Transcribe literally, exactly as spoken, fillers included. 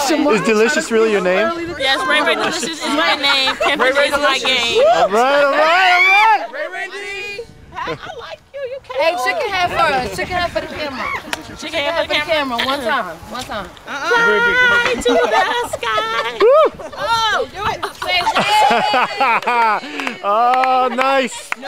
Is Delicious really your name? Yes, RayRay Delicious is my name. RayRay is my game. All right, all right, all right. RayRay D. I like you. You can't. Hey, chicken head first. Chicken head for the camera. Chicken head for the camera. One time. One time. Fly to the sky. Oh, do it. Say Oh, nice.